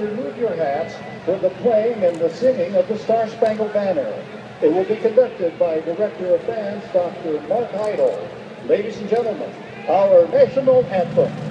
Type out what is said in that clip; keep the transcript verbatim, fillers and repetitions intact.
remove your hats for the playing and the singing of the Star Spangled Banner. It will be conducted by Director of Bands, Doctor Mark Idle. Ladies and gentlemen, our National Anthem.